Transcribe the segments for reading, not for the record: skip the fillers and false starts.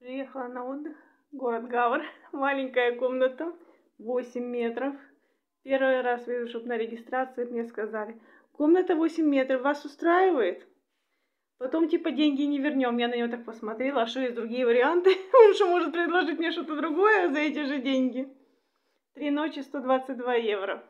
Приехала на отдых. Город Гавр. Маленькая комната. 8 метров. Первый раз вижу, чтобы на регистрации мне сказали: комната 8 метров, вас устраивает? Потом типа деньги не вернем. Я на него так посмотрела, а что есть другие варианты? Он что может предложить мне что-то другое за эти же деньги? 3 ночи 122 евро.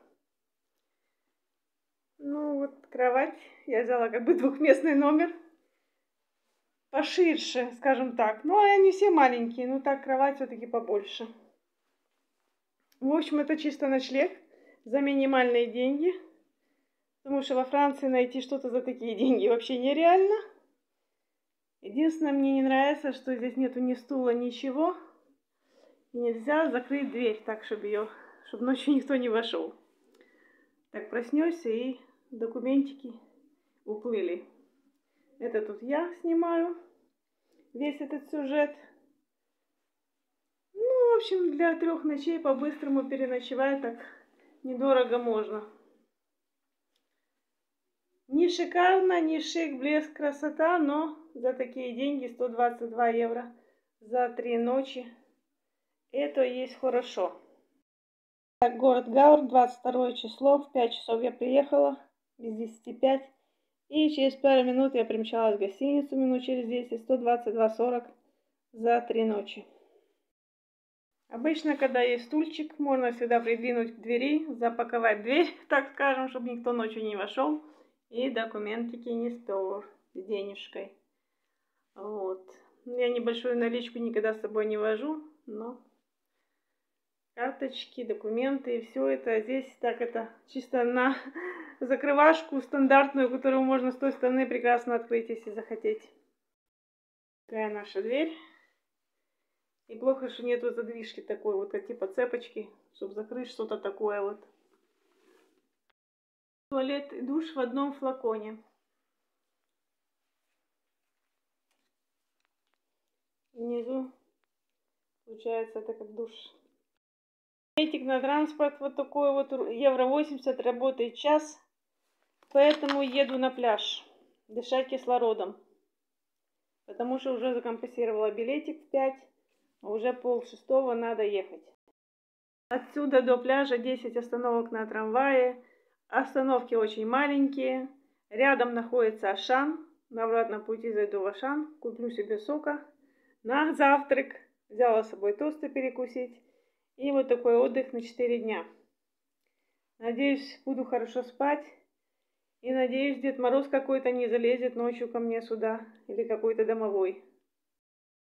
Ну вот кровать. Я взяла как бы двухместный номер. Поширше, скажем так. Ну, они все маленькие, но так кровать все-таки побольше. В общем, это чисто ночлег за минимальные деньги. Потому что во Франции найти что-то за такие деньги вообще нереально. Единственное, мне не нравится, что здесь нету ни стула, ничего. И нельзя закрыть дверь так, чтобы ночью никто не вошел. Так проснешься, и документики уплыли. Это тут я снимаю весь этот сюжет. Ну, в общем, для 3 ночей по-быстрому переночевать так недорого можно. Не шикарно, не шик, блеск, красота, но за такие деньги 122 евро за 3 ночи. Это есть хорошо. Так, город Гавр, 22 число, в 5 часов я приехала, без 10:05. И через пару минут я примчалась в гостиницу, минут через 10, 122,40 за 3 ночи. Обычно, когда есть стульчик, можно всегда придвинуть к двери, запаковать дверь, так скажем, чтобы никто ночью не вошел. И документики не спер с денежкой. Вот. Я небольшую наличку никогда с собой не вожу, но карточки, документы и все это здесь так это чисто на закрывашку стандартную, которую можно с той стороны прекрасно открыть, если захотеть. Такая наша дверь. И плохо, что нету задвижки такой вот, как типа цепочки, чтобы закрыть что-то такое вот. Туалет и душ в одном флаконе. Внизу получается это как душ. Билетик на транспорт вот такой вот, евро 80, работает час. Поэтому еду на пляж дышать кислородом. Потому что уже закомпенсировала билетик в 5, а уже 5:30 надо ехать. Отсюда до пляжа 10 остановок на трамвае. Остановки очень маленькие. Рядом находится Ашан. На обратном пути зайду в Ашан, куплю себе сока на завтрак. Взяла с собой тосты перекусить. И вот такой отдых на 4 дня. Надеюсь, буду хорошо спать. И надеюсь, Дед Мороз какой-то не залезет ночью ко мне сюда. Или какой-то домовой.